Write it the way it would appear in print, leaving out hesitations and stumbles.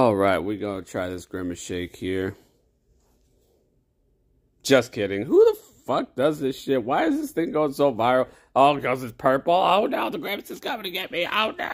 Alright, we're gonna try this Grimace shake here. Just kidding. Who the fuck does this shit? Why is this thing going so viral? Oh, because it's purple. Oh no, the Grimace is coming to get me. Oh no.